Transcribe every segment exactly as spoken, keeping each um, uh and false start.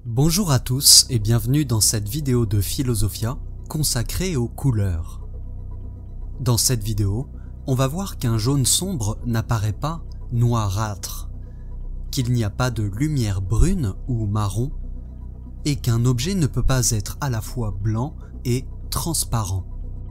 Bonjour à tous et bienvenue dans cette vidéo de Philosophia consacrée aux couleurs. Dans cette vidéo, on va voir qu'un jaune sombre n'apparaît pas noirâtre, qu'il n'y a pas de lumière brune ou marron, et qu'un objet ne peut pas être à la fois blanc et transparent.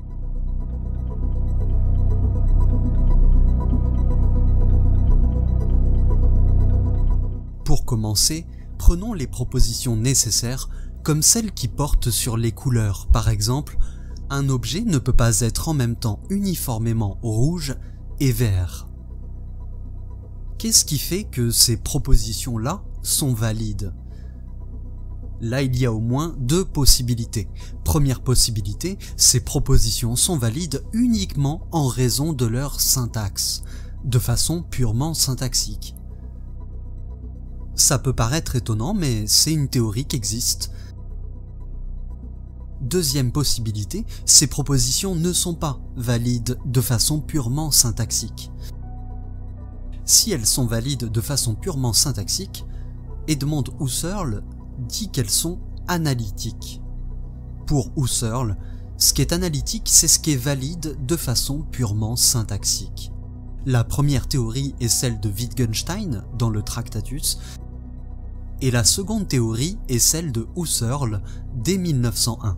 Pour commencer, prenons les propositions nécessaires comme celles qui portent sur les couleurs. Par exemple, un objet ne peut pas être en même temps uniformément rouge et vert. Qu'est-ce qui fait que ces propositions-là sont valides? Là, il y a au moins deux possibilités. Première possibilité, ces propositions sont valides uniquement en raison de leur syntaxe, de façon purement syntaxique. Ça peut paraître étonnant, mais c'est une théorie qui existe. Deuxième possibilité, ces propositions ne sont pas valides de façon purement syntaxique. Si elles sont valides de façon purement syntaxique, Edmund Husserl dit qu'elles sont analytiques. Pour Husserl, ce qui est analytique, c'est ce qui est valide de façon purement syntaxique. La première théorie est celle de Wittgenstein dans le Tractatus, et la seconde théorie est celle de Husserl dès mille neuf cent un.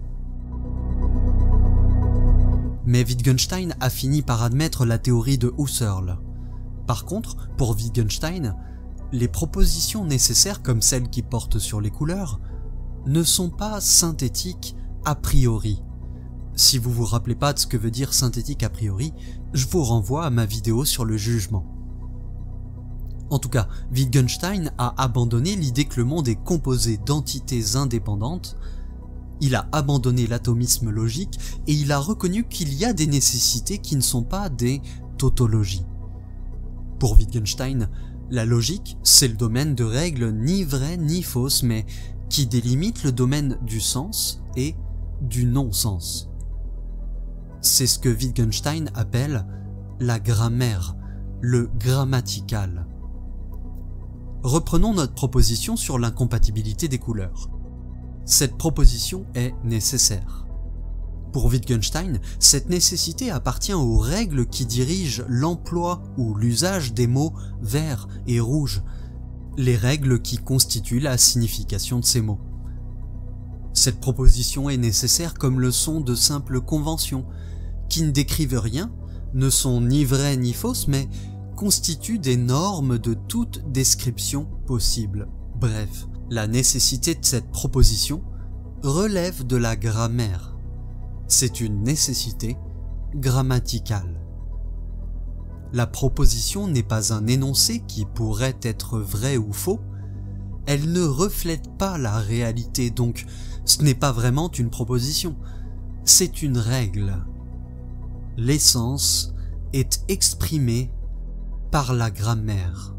Mais Wittgenstein a fini par admettre la théorie de Husserl. Par contre, pour Wittgenstein, les propositions nécessaires comme celles qui portent sur les couleurs ne sont pas synthétiques a priori. Si vous vous rappelez pas de ce que veut dire synthétique a priori, je vous renvoie à ma vidéo sur le jugement. En tout cas, Wittgenstein a abandonné l'idée que le monde est composé d'entités indépendantes, il a abandonné l'atomisme logique et il a reconnu qu'il y a des nécessités qui ne sont pas des tautologies. Pour Wittgenstein, la logique, c'est le domaine de règles ni vraies ni fausses, mais qui délimite le domaine du sens et du non-sens. C'est ce que Wittgenstein appelle la grammaire, le grammatical. Reprenons notre proposition sur l'incompatibilité des couleurs. Cette proposition est nécessaire. Pour Wittgenstein, cette nécessité appartient aux règles qui dirigent l'emploi ou l'usage des mots vert et rouge, les règles qui constituent la signification de ces mots. Cette proposition est nécessaire comme le sont de simples conventions, qui ne décrivent rien, ne sont ni vraies ni fausses, mais constituent des normes de toute description possible. Bref, la nécessité de cette proposition relève de la grammaire. C'est une nécessité grammaticale. La proposition n'est pas un énoncé qui pourrait être vrai ou faux, elle ne reflète pas la réalité, donc ce n'est pas vraiment une proposition, c'est une règle. L'essence est exprimée par la grammaire.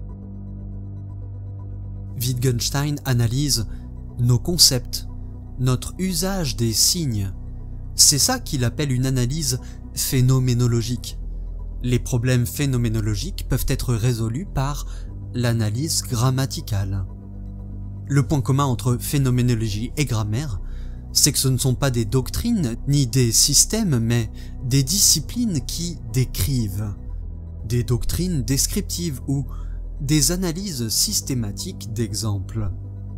Wittgenstein analyse nos concepts, notre usage des signes. C'est ça qu'il appelle une analyse phénoménologique. Les problèmes phénoménologiques peuvent être résolus par l'analyse grammaticale. Le point commun entre phénoménologie et grammaire, c'est que ce ne sont pas des doctrines ni des systèmes, mais des disciplines qui décrivent, des doctrines descriptives ou des analyses systématiques d'exemples.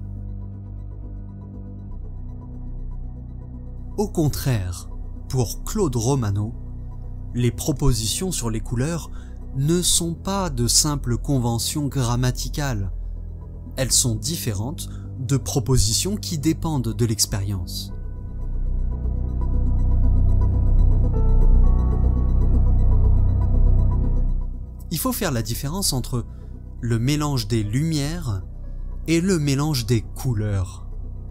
Au contraire, pour Claude Romano, les propositions sur les couleurs ne sont pas de simples conventions grammaticales. Elles sont différentes de propositions qui dépendent de l'expérience. Il faut faire la différence entre le mélange des lumières et le mélange des couleurs.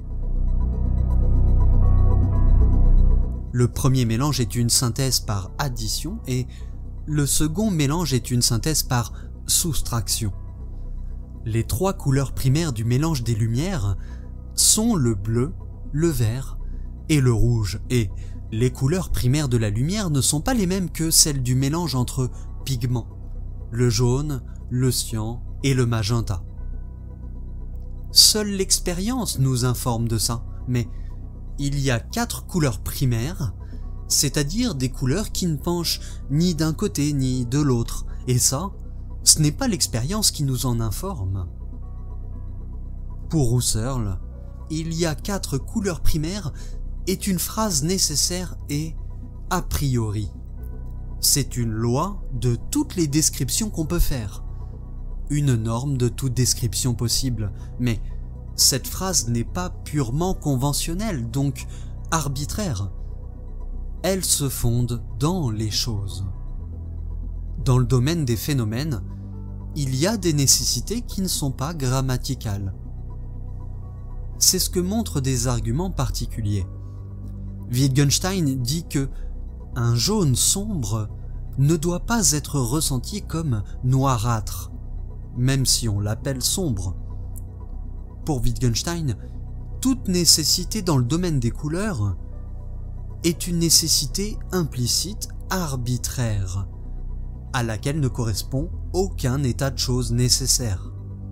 Le premier mélange est une synthèse par addition et le second mélange est une synthèse par soustraction. Les trois couleurs primaires du mélange des lumières sont le bleu, le vert et le rouge, et les couleurs primaires de la lumière ne sont pas les mêmes que celles du mélange entre pigments, le jaune, le cyan et le magenta. Seule l'expérience nous informe de ça, mais il y a quatre couleurs primaires, c'est-à-dire des couleurs qui ne penchent ni d'un côté ni de l'autre, et ça, ce n'est pas l'expérience qui nous en informe. Pour Husserl, il y a quatre couleurs primaires est une phrase nécessaire et a priori. C'est une loi de toutes les descriptions qu'on peut faire, une norme de toute description possible, mais cette phrase n'est pas purement conventionnelle, donc arbitraire. Elle se fonde dans les choses. Dans le domaine des phénomènes, il y a des nécessités qui ne sont pas grammaticales. C'est ce que montrent des arguments particuliers. Wittgenstein dit que un jaune sombre ne doit pas être ressenti comme noirâtre, même si on l'appelle sombre. Pour Wittgenstein, toute nécessité dans le domaine des couleurs est une nécessité implicite, arbitraire, à laquelle ne correspond aucun état de choses nécessaire.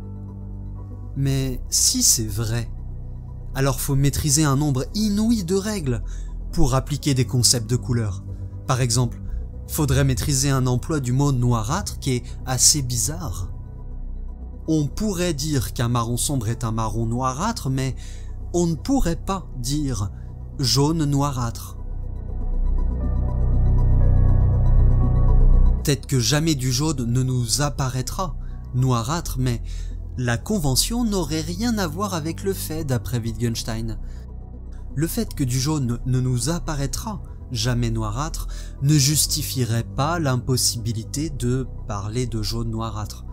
Mais si c'est vrai, alors faut maîtriser un nombre inouï de règles pour appliquer des concepts de couleurs. Par exemple, faudrait maîtriser un emploi du mot noirâtre qui est assez bizarre. On pourrait dire qu'un marron sombre est un marron noirâtre, mais on ne pourrait pas dire jaune noirâtre. Peut-être que jamais du jaune ne nous apparaîtra noirâtre, mais la convention n'aurait rien à voir avec le fait, d'après Wittgenstein. Le fait que du jaune ne nous apparaîtra jamais noirâtre ne justifierait pas l'impossibilité de parler de jaune noirâtre.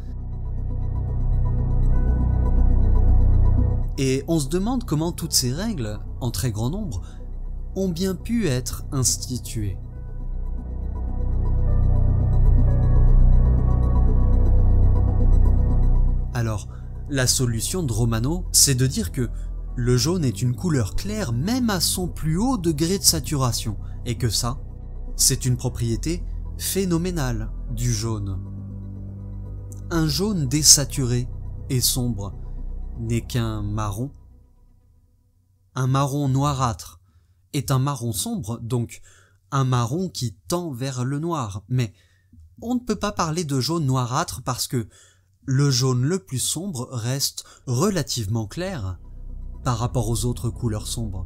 Et on se demande comment toutes ces règles, en très grand nombre, ont bien pu être instituées. Alors, la solution de Romano, c'est de dire que le jaune est une couleur claire même à son plus haut degré de saturation, et que ça, c'est une propriété phénoménale du jaune. Un jaune désaturé et sombre n'est qu'un marron. Un marron noirâtre est un marron sombre, donc un marron qui tend vers le noir, mais on ne peut pas parler de jaune noirâtre parce que le jaune le plus sombre reste relativement clair par rapport aux autres couleurs sombres.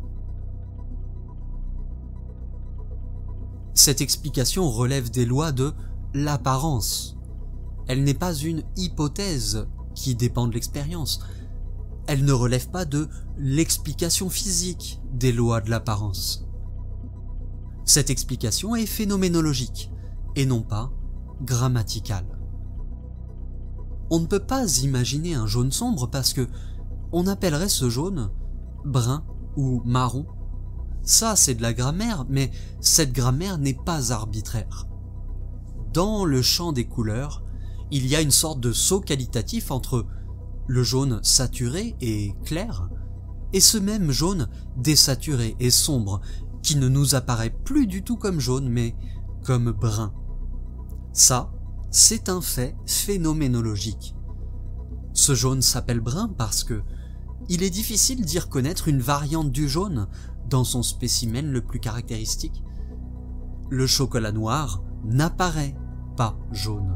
Cette explication relève des lois de l'apparence. Elle n'est pas une hypothèse qui dépend de l'expérience. Elle ne relève pas de l'explication physique des lois de l'apparence. Cette explication est phénoménologique et non pas grammaticale. On ne peut pas imaginer un jaune sombre parce que on appellerait ce jaune brun ou marron. Ça, c'est de la grammaire, mais cette grammaire n'est pas arbitraire. Dans le champ des couleurs, il y a une sorte de saut qualitatif entre le jaune saturé et clair et ce même jaune désaturé et sombre qui ne nous apparaît plus du tout comme jaune mais comme brun. Ça, c'est un fait phénoménologique. Ce jaune s'appelle brun parce que il est difficile d'y reconnaître une variante du jaune dans son spécimen le plus caractéristique. Le chocolat noir n'apparaît pas jaune.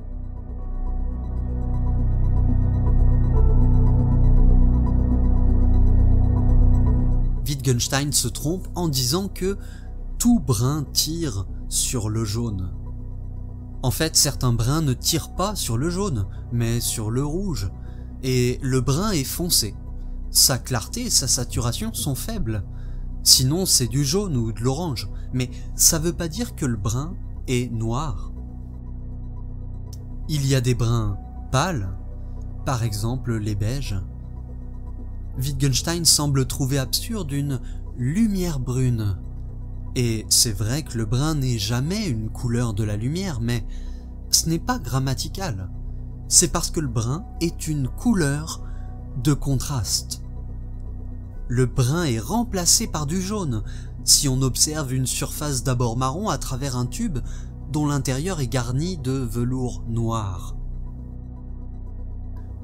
Wittgenstein se trompe en disant que tout brun tire sur le jaune. En fait, certains bruns ne tirent pas sur le jaune, mais sur le rouge. Et le brun est foncé. Sa clarté et sa saturation sont faibles. Sinon, c'est du jaune ou de l'orange. Mais ça veut pas dire que le brun est noir. Il y a des bruns pâles, par exemple les beiges. Wittgenstein semble trouver absurde une lumière brune. Et c'est vrai que le brun n'est jamais une couleur de la lumière, mais ce n'est pas grammatical. C'est parce que le brun est une couleur de contraste. Le brun est remplacé par du jaune si on observe une surface d'abord marron à travers un tube dont l'intérieur est garni de velours noir.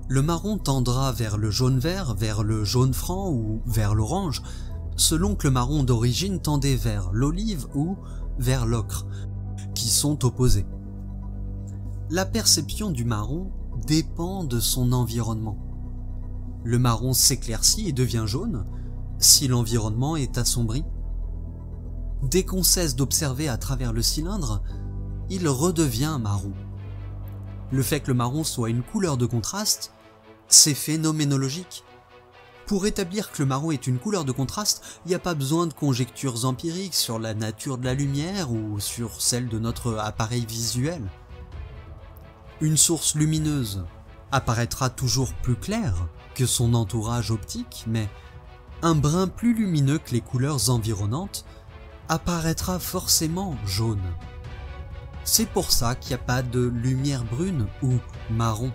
Le marron tendra vers le jaune-vert, vers le jaune franc ou vers l'orange, selon que le marron d'origine tendait vers l'olive ou vers l'ocre, qui sont opposés. La perception du marron dépend de son environnement. Le marron s'éclaircit et devient jaune si l'environnement est assombri. Dès qu'on cesse d'observer à travers le cylindre, il redevient marron. Le fait que le marron soit une couleur de contraste, c'est phénoménologique. Pour établir que le marron est une couleur de contraste, il n'y a pas besoin de conjectures empiriques sur la nature de la lumière ou sur celle de notre appareil visuel. Une source lumineuse apparaîtra toujours plus claire que son entourage optique, mais un brin plus lumineux que les couleurs environnantes apparaîtra forcément jaune. C'est pour ça qu'il n'y a pas de lumière brune ou marron.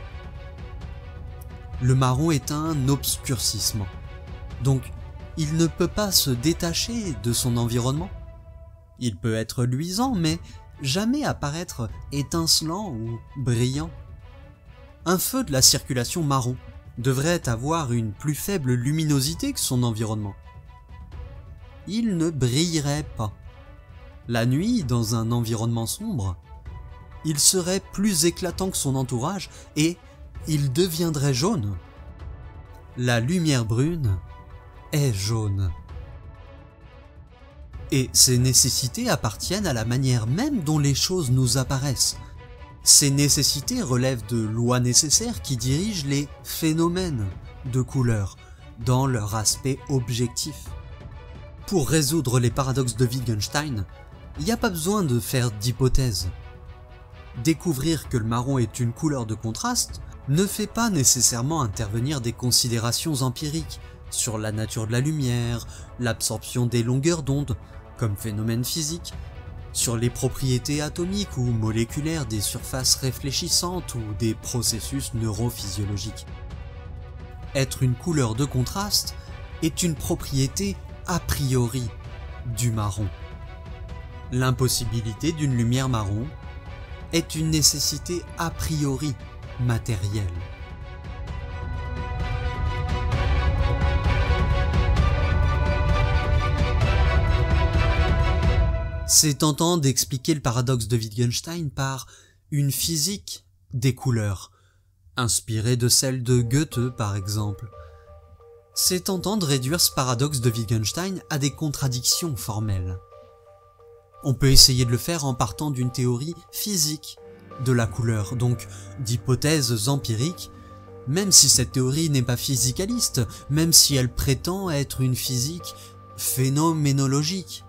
Le marron est un obscurcissement, donc il ne peut pas se détacher de son environnement. Il peut être luisant, mais jamais apparaître étincelant ou brillant. Un feu de la circulation marron devrait avoir une plus faible luminosité que son environnement. Il ne brillerait pas. La nuit, dans un environnement sombre, il serait plus éclatant que son entourage et il deviendrait jaune. La lumière brune est jaune. Et ces nécessités appartiennent à la manière même dont les choses nous apparaissent. Ces nécessités relèvent de lois nécessaires qui dirigent les phénomènes de couleur dans leur aspect objectif. Pour résoudre les paradoxes de Wittgenstein, il n'y a pas besoin de faire d'hypothèses. Découvrir que le marron est une couleur de contraste ne fait pas nécessairement intervenir des considérations empiriques sur la nature de la lumière, l'absorption des longueurs d'onde, comme phénomène physique, sur les propriétés atomiques ou moléculaires des surfaces réfléchissantes ou des processus neurophysiologiques. Être une couleur de contraste est une propriété a priori du marron. L'impossibilité d'une lumière marron est une nécessité a priori matérielle. C'est tentant d'expliquer le paradoxe de Wittgenstein par une physique des couleurs, inspirée de celle de Goethe par exemple. C'est tentant de réduire ce paradoxe de Wittgenstein à des contradictions formelles. On peut essayer de le faire en partant d'une théorie physique de la couleur, donc d'hypothèses empiriques, même si cette théorie n'est pas physicaliste, même si elle prétend être une physique phénoménologique.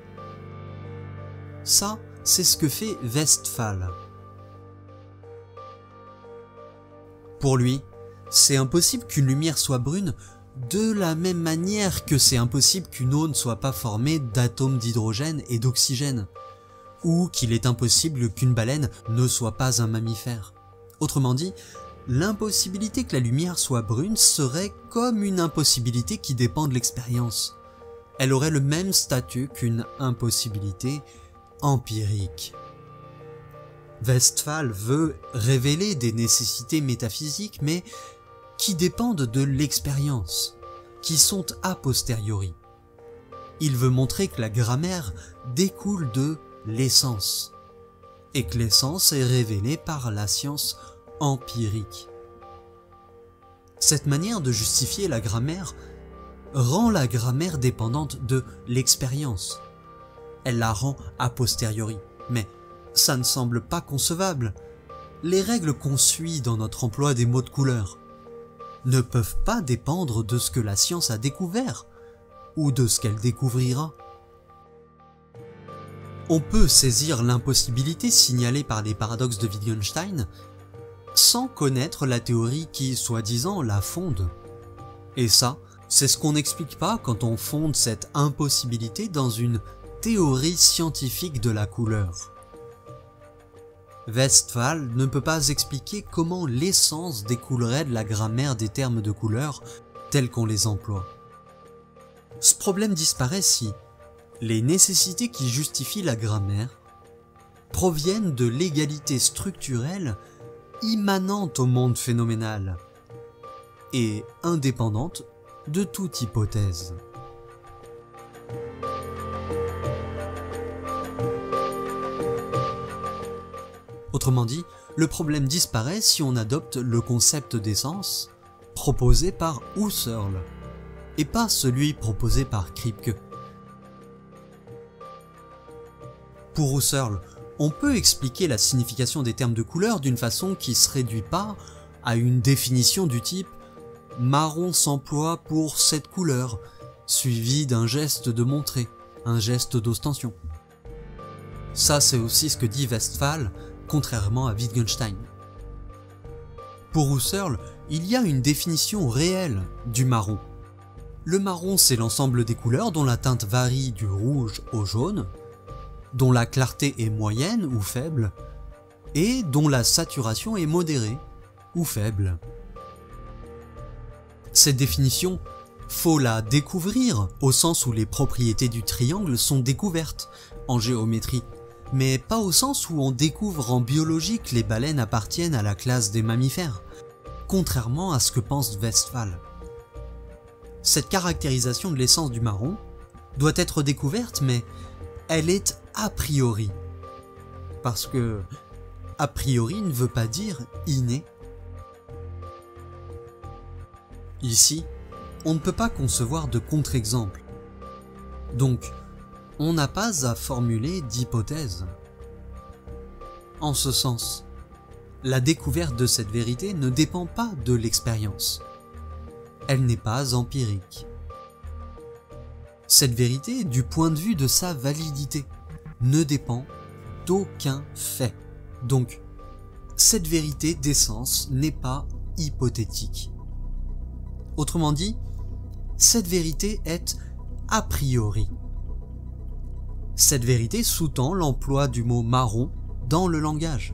Ça, c'est ce que fait Westphal. Pour lui, c'est impossible qu'une lumière soit brune de la même manière que c'est impossible qu'une eau ne soit pas formée d'atomes d'hydrogène et d'oxygène, ou qu'il est impossible qu'une baleine ne soit pas un mammifère. Autrement dit, l'impossibilité que la lumière soit brune serait comme une impossibilité qui dépend de l'expérience. Elle aurait le même statut qu'une impossibilité empirique. Westphal veut révéler des nécessités métaphysiques, mais qui dépendent de l'expérience, qui sont a posteriori. Il veut montrer que la grammaire découle de l'essence, et que l'essence est révélée par la science empirique. Cette manière de justifier la grammaire rend la grammaire dépendante de l'expérience. Elle la rend a posteriori, mais ça ne semble pas concevable. Les règles qu'on suit dans notre emploi des mots de couleur ne peuvent pas dépendre de ce que la science a découvert ou de ce qu'elle découvrira. On peut saisir l'impossibilité signalée par les paradoxes de Wittgenstein sans connaître la théorie qui, soi-disant, la fonde. Et ça, c'est ce qu'on n'explique pas quand on fonde cette impossibilité dans une théorie scientifique de la couleur. Westphal ne peut pas expliquer comment l'essence découlerait de la grammaire des termes de couleur tels qu'on les emploie. Ce problème disparaît si les nécessités qui justifient la grammaire proviennent de l'égalité structurelle immanente au monde phénoménal et indépendante de toute hypothèse. Autrement dit, le problème disparaît si on adopte le concept d'essence proposé par Husserl et pas celui proposé par Kripke. Pour Husserl, on peut expliquer la signification des termes de couleur d'une façon qui se réduit pas à une définition du type « marron s'emploie pour cette couleur » suivi d'un geste de montrer, un geste d'ostension. Ça c'est aussi ce que dit Westphal, contrairement à Wittgenstein. Pour Husserl, il y a une définition réelle du marron. Le marron c'est l'ensemble des couleurs dont la teinte varie du rouge au jaune, dont la clarté est moyenne ou faible, et dont la saturation est modérée ou faible. Cette définition, faut la découvrir au sens où les propriétés du triangle sont découvertes en géométrie, mais pas au sens où on découvre en biologie que les baleines appartiennent à la classe des mammifères, contrairement à ce que pense Westphal. Cette caractérisation de l'essence du marron doit être découverte, mais elle est a priori, parce que a priori ne veut pas dire inné. Ici, on ne peut pas concevoir de contre-exemple, donc on n'a pas à formuler d'hypothèse. En ce sens, la découverte de cette vérité ne dépend pas de l'expérience. Elle n'est pas empirique. Cette vérité, du point de vue de sa validité, ne dépend d'aucun fait. Donc, cette vérité d'essence n'est pas hypothétique. Autrement dit, cette vérité est a priori. Cette vérité sous-tend l'emploi du mot marron dans le langage.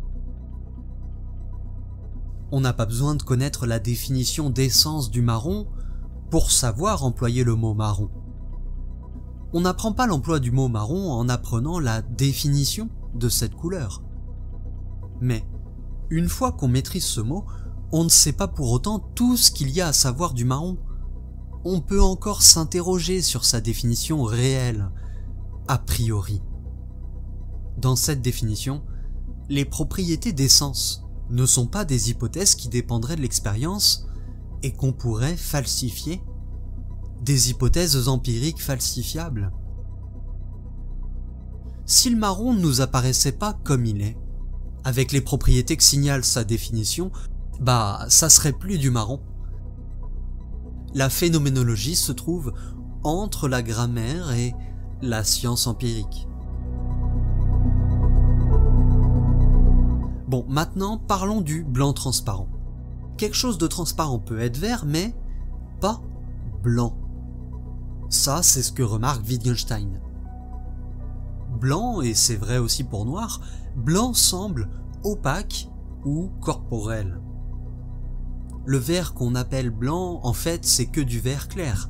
On n'a pas besoin de connaître la définition d'essence du marron pour savoir employer le mot marron. On n'apprend pas l'emploi du mot marron en apprenant la définition de cette couleur. Mais, une fois qu'on maîtrise ce mot, on ne sait pas pour autant tout ce qu'il y a à savoir du marron. On peut encore s'interroger sur sa définition réelle, a priori. Dans cette définition, les propriétés d'essence ne sont pas des hypothèses qui dépendraient de l'expérience et qu'on pourrait falsifier, des hypothèses empiriques falsifiables. Si le marron ne nous apparaissait pas comme il est, avec les propriétés que signale sa définition, bah ça serait plus du marron. La phénoménologie se trouve entre la grammaire et la science empirique. Bon, maintenant parlons du blanc transparent. Quelque chose de transparent peut être vert, mais pas blanc. Ça, c'est ce que remarque Wittgenstein. Blanc, et c'est vrai aussi pour noir, blanc semble opaque ou corporel. Le vert qu'on appelle blanc, en fait, c'est que du vert clair.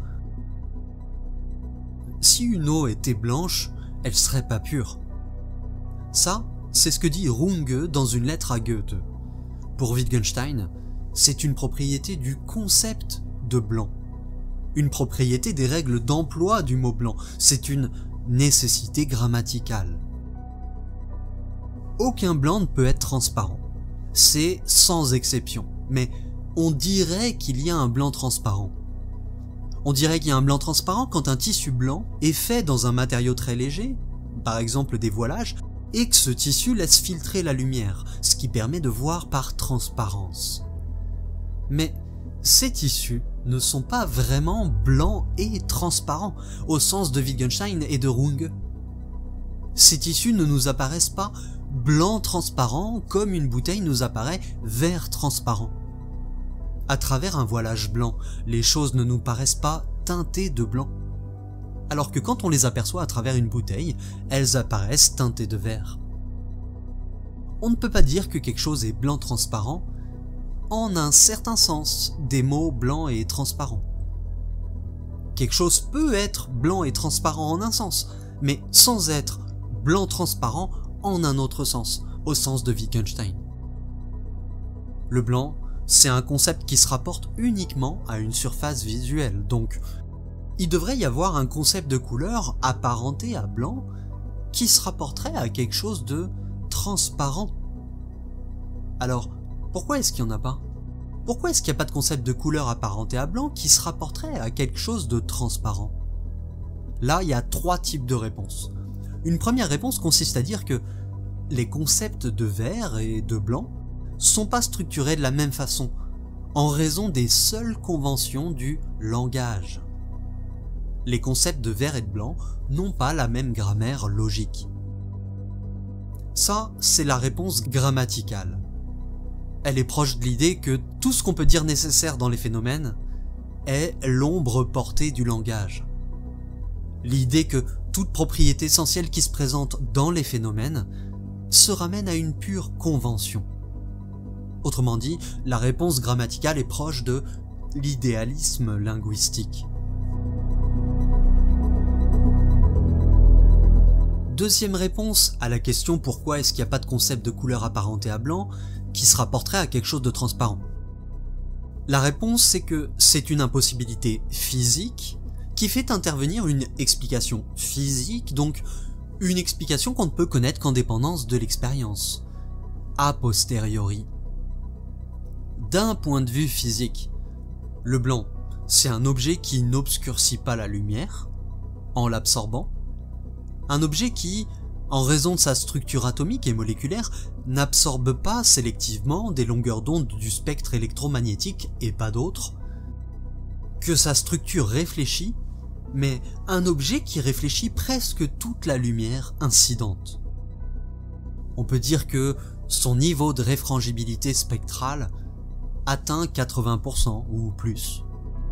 Si une eau était blanche, elle serait pas pure. Ça, c'est ce que dit Runge dans une lettre à Goethe. Pour Wittgenstein, c'est une propriété du concept de blanc. Une propriété des règles d'emploi du mot blanc. C'est une nécessité grammaticale. Aucun blanc ne peut être transparent. C'est sans exception. Mais on dirait qu'il y a un blanc transparent. On dirait qu'il y a un blanc transparent quand un tissu blanc est fait dans un matériau très léger, par exemple des voilages, et que ce tissu laisse filtrer la lumière, ce qui permet de voir par transparence. Mais ces tissus ne sont pas vraiment blancs et transparents, au sens de Wittgenstein et de Runge. Ces tissus ne nous apparaissent pas blancs transparents comme une bouteille nous apparaît vert transparent. À travers un voilage blanc, les choses ne nous paraissent pas teintées de blanc. Alors que quand on les aperçoit à travers une bouteille, elles apparaissent teintées de vert. On ne peut pas dire que quelque chose est blanc transparent en un certain sens des mots blanc et transparent. Quelque chose peut être blanc et transparent en un sens, mais sans être blanc transparent en un autre sens, au sens de Wittgenstein. Le blanc, c'est un concept qui se rapporte uniquement à une surface visuelle, donc il devrait y avoir un concept de couleur apparenté à blanc qui se rapporterait à quelque chose de transparent. Alors, pourquoi est-ce qu'il n'y en a pas? Pourquoi est-ce qu'il n'y a pas de concept de couleur apparenté à blanc qui se rapporterait à quelque chose de transparent? Là, il y a trois types de réponses. Une première réponse consiste à dire que les concepts de vert et de blanc sont pas structurés de la même façon, en raison des seules conventions du langage. Les concepts de vert et de blanc n'ont pas la même grammaire logique. Ça, c'est la réponse grammaticale. Elle est proche de l'idée que tout ce qu'on peut dire nécessaire dans les phénomènes est l'ombre portée du langage. L'idée que toute propriété essentielle qui se présente dans les phénomènes se ramène à une pure convention. Autrement dit, la réponse grammaticale est proche de l'idéalisme linguistique. Deuxième réponse à la question pourquoi est-ce qu'il n'y a pas de concept de couleur apparenté à blanc qui se rapporterait à quelque chose de transparent. La réponse c'est que c'est une impossibilité physique qui fait intervenir une explication physique, donc une explication qu'on ne peut connaître qu'en dépendance de l'expérience, a posteriori. D'un point de vue physique, le blanc, c'est un objet qui n'obscurcit pas la lumière en l'absorbant, un objet qui, en raison de sa structure atomique et moléculaire, n'absorbe pas sélectivement des longueurs d'onde du spectre électromagnétique et pas d'autres, que sa structure réfléchit, mais un objet qui réfléchit presque toute la lumière incidente. On peut dire que son niveau de réfrangibilité spectrale atteint quatre-vingts pour cent ou plus.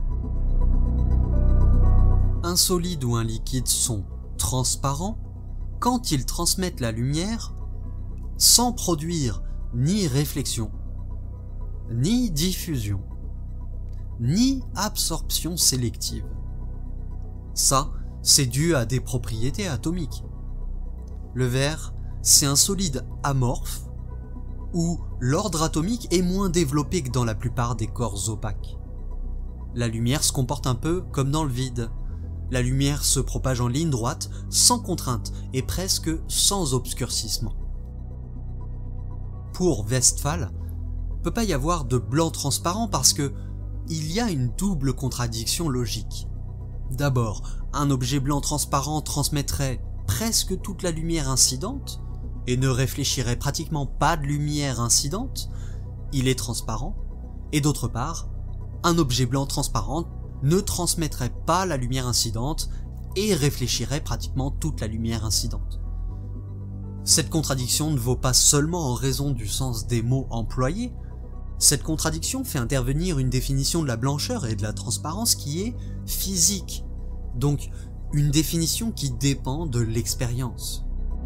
Un solide ou un liquide sont transparents quand ils transmettent la lumière sans produire ni réflexion, ni diffusion, ni absorption sélective. Ça, c'est dû à des propriétés atomiques. Le verre, c'est un solide amorphe où l'ordre atomique est moins développé que dans la plupart des corps opaques. La lumière se comporte un peu comme dans le vide. La lumière se propage en ligne droite, sans contrainte et presque sans obscurcissement. Pour Westphal, peut pas y avoir de blanc transparent parce que il y a une double contradiction logique. D'abord, un objet blanc transparent transmettrait presque toute la lumière incidente et ne réfléchirait pratiquement pas de lumière incidente, il est transparent, et d'autre part, un objet blanc transparent ne transmettrait pas la lumière incidente et réfléchirait pratiquement toute la lumière incidente. Cette contradiction ne vaut pas seulement en raison du sens des mots employés, cette contradiction fait intervenir une définition de la blancheur et de la transparence qui est physique, donc une définition qui dépend de l'expérience.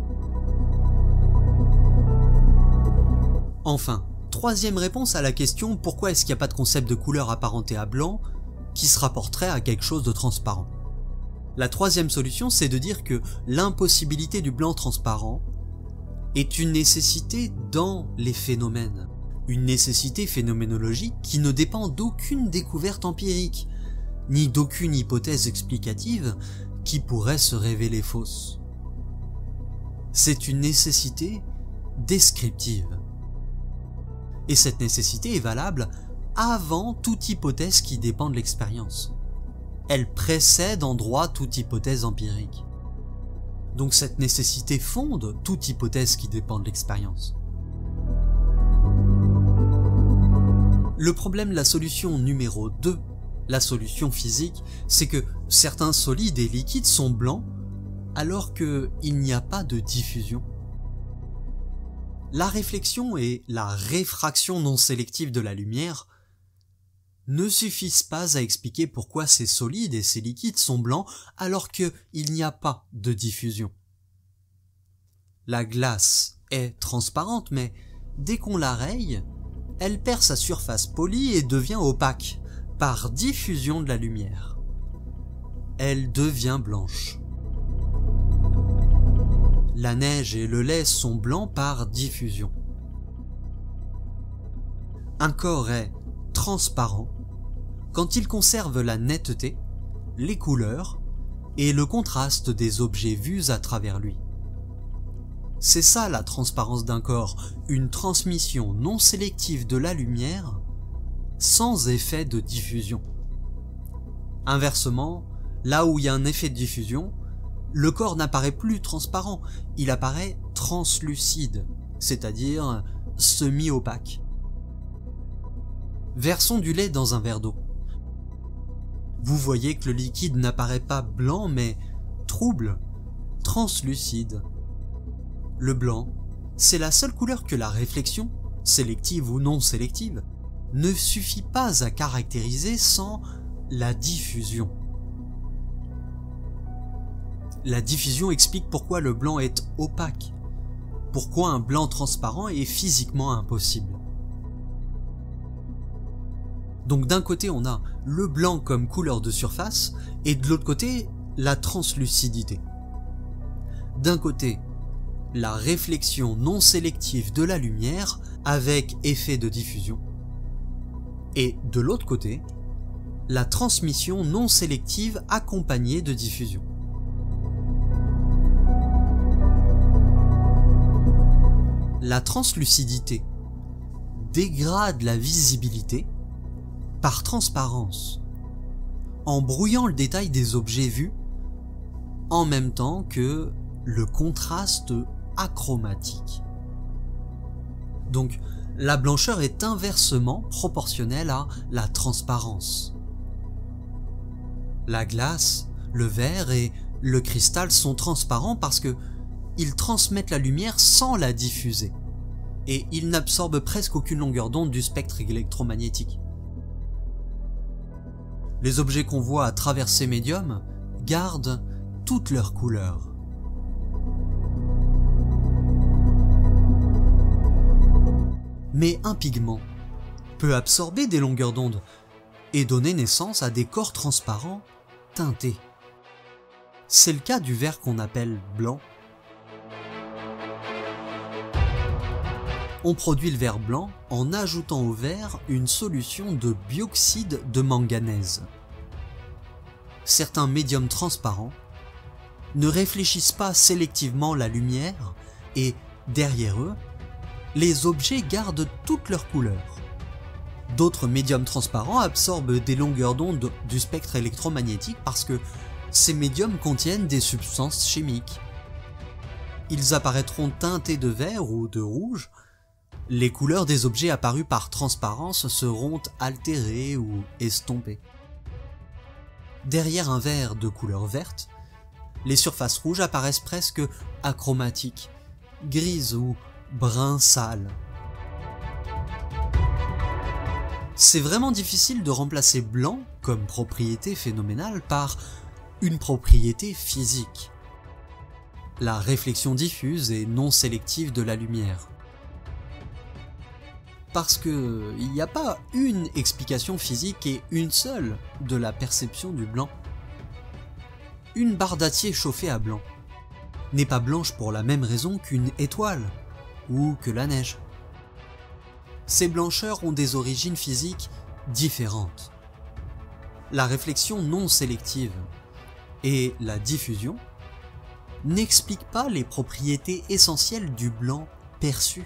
Enfin, troisième réponse à la question pourquoi est-ce qu'il n'y a pas de concept de couleur apparenté à blanc qui se rapporterait à quelque chose de transparent. La troisième solution, c'est de dire que l'impossibilité du blanc transparent est une nécessité dans les phénomènes, une nécessité phénoménologique qui ne dépend d'aucune découverte empirique, ni d'aucune hypothèse explicative qui pourrait se révéler fausse. C'est une nécessité descriptive. Et cette nécessité est valable avant toute hypothèse qui dépend de l'expérience. Elle précède en droit toute hypothèse empirique. Donc cette nécessité fonde toute hypothèse qui dépend de l'expérience. Le problème de la solution numéro deux, la solution physique, c'est que certains solides et liquides sont blancs alors qu'il n'y a pas de diffusion. La réflexion et la réfraction non sélective de la lumière ne suffisent pas à expliquer pourquoi ces solides et ces liquides sont blancs alors qu'il n'y a pas de diffusion. La glace est transparente, mais dès qu'on la raye, elle perd sa surface polie et devient opaque par diffusion de la lumière. Elle devient blanche. La neige et le lait sont blancs par diffusion. Un corps est transparent quand il conserve la netteté, les couleurs et le contraste des objets vus à travers lui. C'est ça la transparence d'un corps, une transmission non sélective de la lumière sans effet de diffusion. Inversement, là où il y a un effet de diffusion, le corps n'apparaît plus transparent, il apparaît translucide, c'est-à-dire semi-opaque. Versons du lait dans un verre d'eau. Vous voyez que le liquide n'apparaît pas blanc mais trouble, translucide. Le blanc, c'est la seule couleur que la réflexion, sélective ou non sélective, ne suffit pas à caractériser sans la diffusion. La diffusion explique pourquoi le blanc est opaque, pourquoi un blanc transparent est physiquement impossible. Donc d'un côté on a le blanc comme couleur de surface et de l'autre côté la translucidité. D'un côté la réflexion non sélective de la lumière avec effet de diffusion et de l'autre côté la transmission non sélective accompagnée de diffusion. La translucidité dégrade la visibilité par transparence, en brouillant le détail des objets vus, en même temps que le contraste achromatique. Donc, la blancheur est inversement proportionnelle à la transparence. La glace, le verre et le cristal sont transparents parce que ils transmettent la lumière sans la diffuser, et ils n'absorbent presque aucune longueur d'onde du spectre électromagnétique. Les objets qu'on voit à travers ces médiums gardent toutes leurs couleurs. Mais un pigment peut absorber des longueurs d'onde et donner naissance à des corps transparents teintés. C'est le cas du verre qu'on appelle blanc. On produit le verre blanc en ajoutant au verre une solution de bioxyde de manganèse. Certains médiums transparents ne réfléchissent pas sélectivement la lumière et, derrière eux, les objets gardent toutes leurs couleurs. D'autres médiums transparents absorbent des longueurs d'onde du spectre électromagnétique parce que ces médiums contiennent des substances chimiques. Ils apparaîtront teintés de vert ou de rouge. Les couleurs des objets apparus par transparence seront altérées ou estompées. Derrière un verre de couleur verte, les surfaces rouges apparaissent presque achromatiques, grises ou brun sale. C'est vraiment difficile de remplacer blanc comme propriété phénoménale par une propriété physique. La réflexion diffuse et non sélective de la lumière. Parce que il n'y a pas une explication physique et une seule de la perception du blanc. Une barre d'acier chauffée à blanc n'est pas blanche pour la même raison qu'une étoile ou que la neige. Ces blancheurs ont des origines physiques différentes. La réflexion non sélective et la diffusion n'expliquent pas les propriétés essentielles du blanc perçu.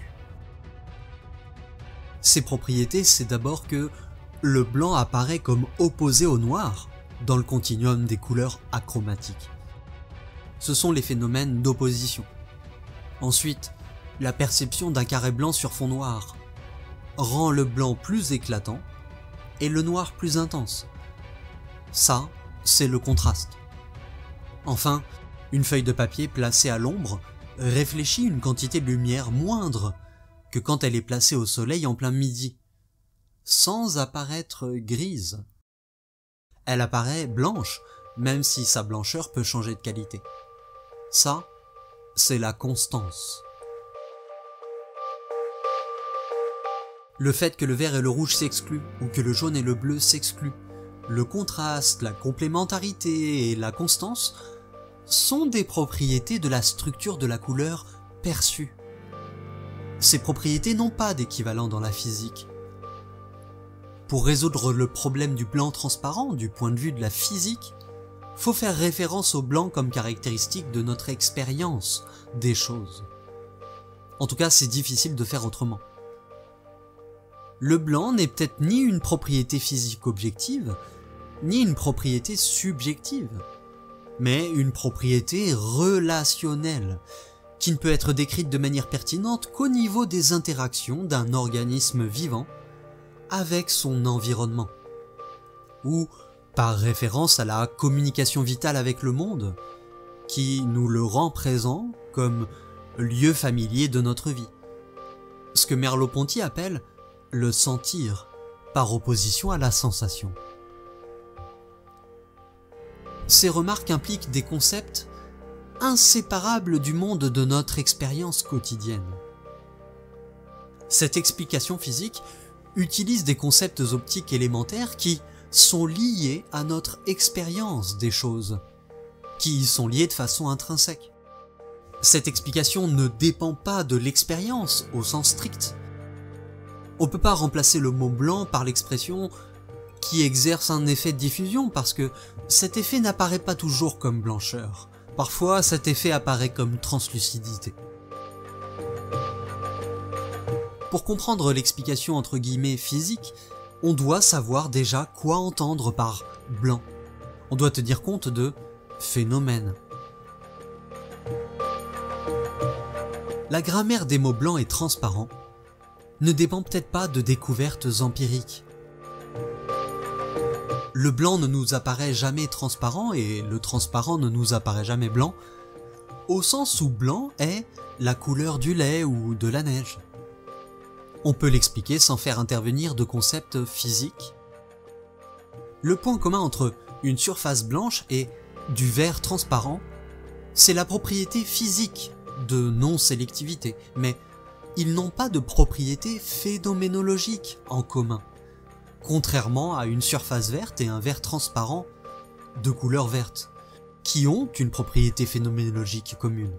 Ces propriétés, c'est d'abord que le blanc apparaît comme opposé au noir dans le continuum des couleurs achromatiques. Ce sont les phénomènes d'opposition. Ensuite, la perception d'un carré blanc sur fond noir rend le blanc plus éclatant et le noir plus intense. Ça, c'est le contraste. Enfin, une feuille de papier placée à l'ombre réfléchit une quantité de lumière moindre que quand elle est placée au soleil en plein midi, sans apparaître grise. Elle apparaît blanche, même si sa blancheur peut changer de qualité. Ça, c'est la constance. Le fait que le vert et le rouge s'excluent, ou que le jaune et le bleu s'excluent, le contraste, la complémentarité et la constance sont des propriétés de la structure de la couleur perçue. Ces propriétés n'ont pas d'équivalent dans la physique. Pour résoudre le problème du blanc transparent du point de vue de la physique, faut faire référence au blanc comme caractéristique de notre expérience des choses. En tout cas, c'est difficile de faire autrement. Le blanc n'est peut-être ni une propriété physique objective, ni une propriété subjective, mais une propriété relationnelle, qui ne peut être décrite de manière pertinente qu'au niveau des interactions d'un organisme vivant avec son environnement, ou par référence à la communication vitale avec le monde, qui nous le rend présent comme lieu familier de notre vie. Ce que Merleau-Ponty appelle le sentir, par opposition à la sensation. Ces remarques impliquent des concepts inséparables du monde de notre expérience quotidienne. Cette explication physique utilise des concepts optiques élémentaires qui sont liés à notre expérience des choses, qui y sont liés de façon intrinsèque. Cette explication ne dépend pas de l'expérience au sens strict. On ne peut pas remplacer le mot blanc par l'expression qui exerce un effet de diffusion parce que cet effet n'apparaît pas toujours comme blancheur. Parfois, cet effet apparaît comme translucidité. Pour comprendre l'explication entre guillemets physique, on doit savoir déjà quoi entendre par blanc. On doit tenir compte de phénomènes. La grammaire des mots blancs et transparents ne dépend peut-être pas de découvertes empiriques. Le blanc ne nous apparaît jamais transparent et le transparent ne nous apparaît jamais blanc, au sens où blanc est la couleur du lait ou de la neige. On peut l'expliquer sans faire intervenir de concepts physiques. Le point commun entre une surface blanche et du verre transparent, c'est la propriété physique de non-sélectivité, mais ils n'ont pas de propriété phénoménologique en commun, contrairement à une surface verte et un verre transparent de couleur verte, qui ont une propriété phénoménologique commune.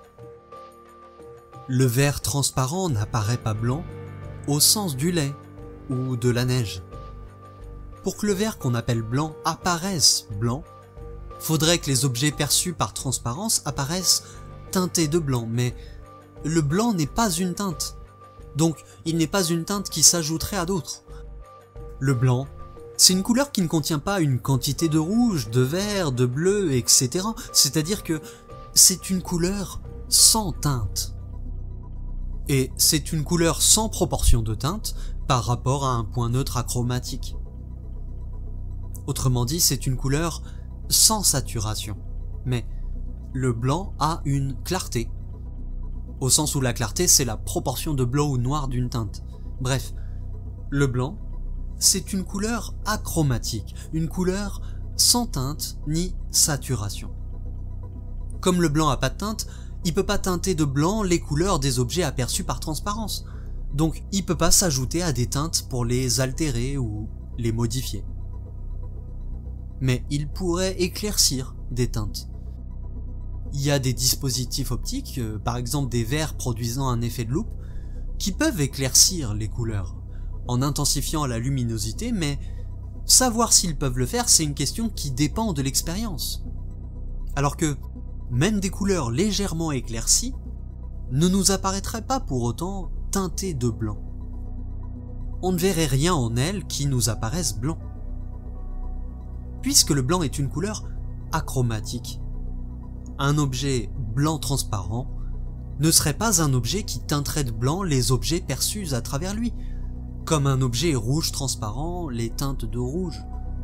Le verre transparent n'apparaît pas blanc au sens du lait ou de la neige. Pour que le verre qu'on appelle blanc apparaisse blanc, faudrait que les objets perçus par transparence apparaissent teintés de blanc, mais le blanc n'est pas une teinte, donc il n'est pas une teinte qui s'ajouterait à d'autres. Le blanc, c'est une couleur qui ne contient pas une quantité de rouge, de vert, de bleu, et cetera. C'est-à-dire que c'est une couleur sans teinte. Et c'est une couleur sans proportion de teinte par rapport à un point neutre achromatique. Autrement dit, c'est une couleur sans saturation. Mais le blanc a une clarté, au sens où la clarté c'est la proportion de blanc ou noir d'une teinte. Bref, le blanc, c'est une couleur achromatique, une couleur sans teinte ni saturation. Comme le blanc n'a pas de teinte, il peut pas teinter de blanc les couleurs des objets aperçus par transparence, donc il peut pas s'ajouter à des teintes pour les altérer ou les modifier. Mais il pourrait éclaircir des teintes. Il y a des dispositifs optiques, euh, par exemple des verres produisant un effet de loupe, qui peuvent éclaircir les couleurs, en intensifiant la luminosité, mais savoir s'ils peuvent le faire, c'est une question qui dépend de l'expérience. Alors que même des couleurs légèrement éclaircies ne nous apparaîtraient pas pour autant teintées de blanc. On ne verrait rien en elles qui nous apparaisse blanc. Puisque le blanc est une couleur achromatique, un objet blanc transparent ne serait pas un objet qui teinterait de blanc les objets perçus à travers lui, comme un objet rouge transparent les teintes de rouge.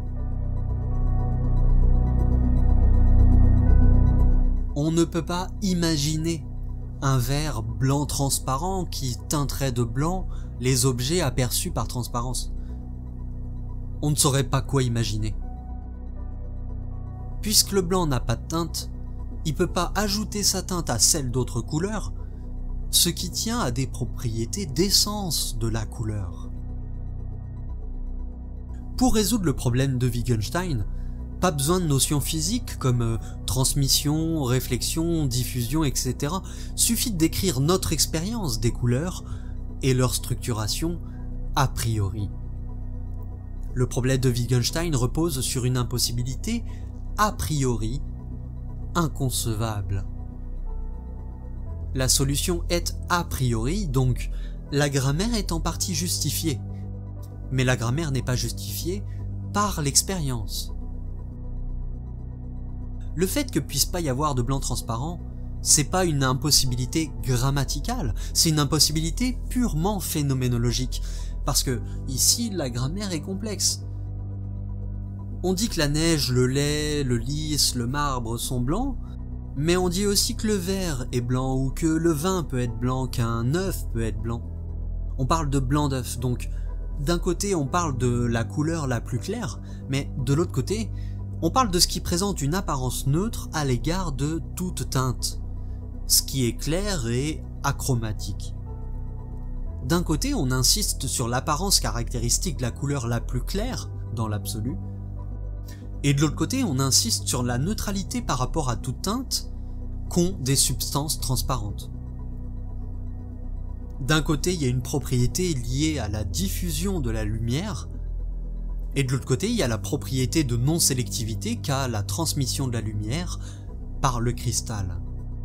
On ne peut pas imaginer un verre blanc transparent qui teinterait de blanc les objets aperçus par transparence. On ne saurait pas quoi imaginer. Puisque le blanc n'a pas de teinte, il ne peut pas ajouter sa teinte à celle d'autres couleurs, ce qui tient à des propriétés d'essence de la couleur. Pour résoudre le problème de Wittgenstein, pas besoin de notions physiques comme euh, transmission, réflexion, diffusion, et cetera. Suffit de décrire notre expérience des couleurs et leur structuration a priori. Le problème de Wittgenstein repose sur une impossibilité a priori inconcevable. La solution est a priori, donc la grammaire est en partie justifiée. Mais la grammaire n'est pas justifiée par l'expérience. Le fait que puisse pas y avoir de blanc transparent, c'est pas une impossibilité grammaticale, c'est une impossibilité purement phénoménologique, parce que ici la grammaire est complexe. On dit que la neige, le lait, le lys, le marbre sont blancs, mais on dit aussi que le verre est blanc ou que le vin peut être blanc, qu'un œuf peut être blanc. On parle de blanc d'œuf, donc d'un côté on parle de la couleur la plus claire, mais de l'autre côté, on parle de ce qui présente une apparence neutre à l'égard de toute teinte, ce qui est clair et achromatique. D'un côté, on insiste sur l'apparence caractéristique de la couleur la plus claire, dans l'absolu, et de l'autre côté, on insiste sur la neutralité par rapport à toute teinte qu'ont des substances transparentes. D'un côté, il y a une propriété liée à la diffusion de la lumière, et de l'autre côté, il y a la propriété de non-sélectivité qu'a la transmission de la lumière par le cristal.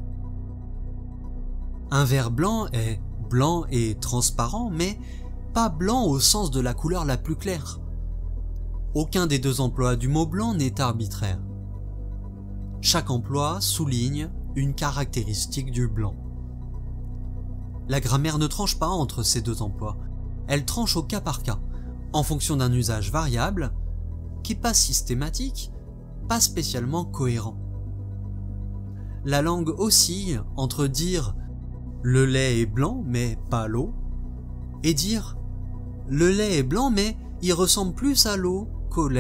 Un verre blanc est blanc et transparent, mais pas blanc au sens de la couleur la plus claire. Aucun des deux emplois du mot blanc n'est arbitraire. Chaque emploi souligne une caractéristique du blanc. La grammaire ne tranche pas entre ces deux emplois, elle tranche au cas par cas, en fonction d'un usage variable, qui n'est pas systématique, pas spécialement cohérent. La langue oscille entre dire « le lait est blanc mais pas l'eau » et dire « le lait est blanc mais il ressemble plus à l'eau qu'au lait ».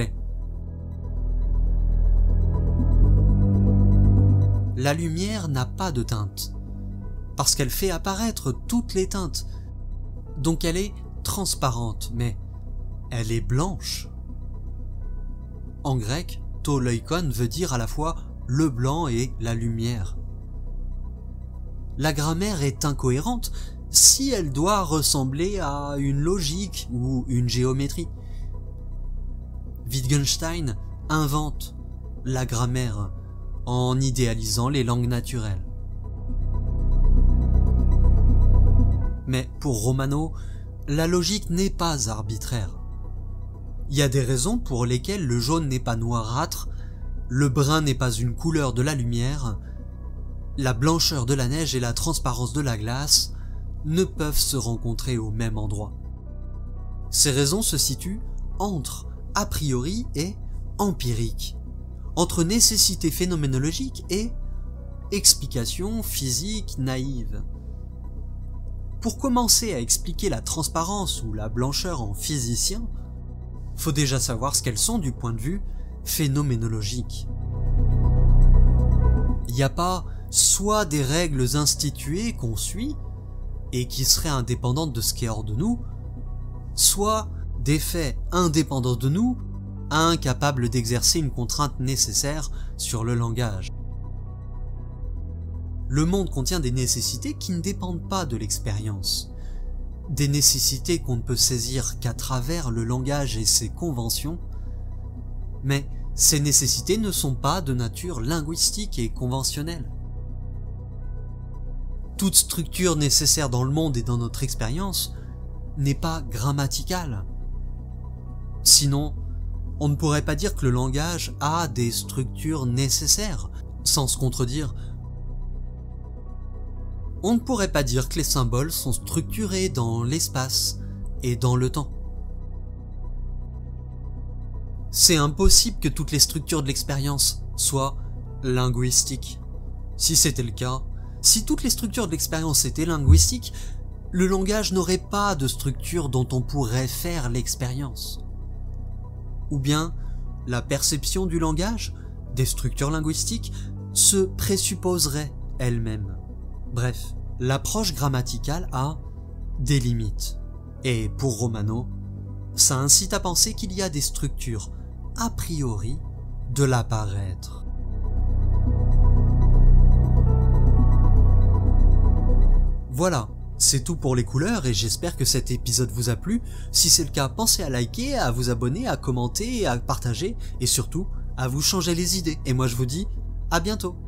La lumière n'a pas de teinte, parce qu'elle fait apparaître toutes les teintes, donc elle est transparente, mais elle est blanche. En grec, to loikon veut dire à la fois le blanc et la lumière. La grammaire est incohérente si elle doit ressembler à une logique ou une géométrie. Wittgenstein invente la grammaire en idéalisant les langues naturelles. Mais pour Romano, la logique n'est pas arbitraire. Il y a des raisons pour lesquelles le jaune n'est pas noirâtre, le brun n'est pas une couleur de la lumière, la blancheur de la neige et la transparence de la glace ne peuvent se rencontrer au même endroit. Ces raisons se situent entre a priori et empirique, entre nécessité phénoménologique et explication physique naïve. Pour commencer à expliquer la transparence ou la blancheur en physicien, faut déjà savoir ce qu'elles sont du point de vue phénoménologique. Il n'y a pas soit des règles instituées qu'on suit et qui seraient indépendantes de ce qui est hors de nous, soit des faits indépendants de nous, incapables d'exercer une contrainte nécessaire sur le langage. Le monde contient des nécessités qui ne dépendent pas de l'expérience, des nécessités qu'on ne peut saisir qu'à travers le langage et ses conventions, mais ces nécessités ne sont pas de nature linguistique et conventionnelle. Toute structure nécessaire dans le monde et dans notre expérience n'est pas grammaticale. Sinon, on ne pourrait pas dire que le langage a des structures nécessaires, sans se contredire. On ne pourrait pas dire que les symboles sont structurés dans l'espace et dans le temps. C'est impossible que toutes les structures de l'expérience soient linguistiques. Si c'était le cas, si toutes les structures de l'expérience étaient linguistiques, le langage n'aurait pas de structure dont on pourrait faire l'expérience. Ou bien, la perception du langage, des structures linguistiques, se présupposerait elle-même. Bref, l'approche grammaticale a des limites. Et pour Romano, ça incite à penser qu'il y a des structures a priori de l'apparaître. Voilà, C'est tout pour les couleurs et j'espère que cet épisode vous a plu. Si c'est le cas, pensez à liker, à vous abonner, à commenter, à partager et surtout à vous changer les idées. Et moi je vous dis à bientôt.